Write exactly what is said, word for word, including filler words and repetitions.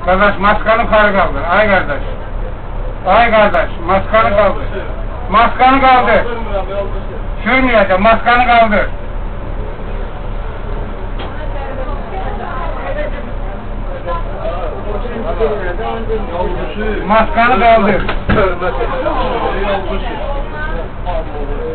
Kardeş maskanı yukarı kaldır. Ay kardeş. Ay kardeş maskanı kaldır. Maskanı kaldır. Sürmeyeceğim. Maskanı kaldır. Maskanı kaldır.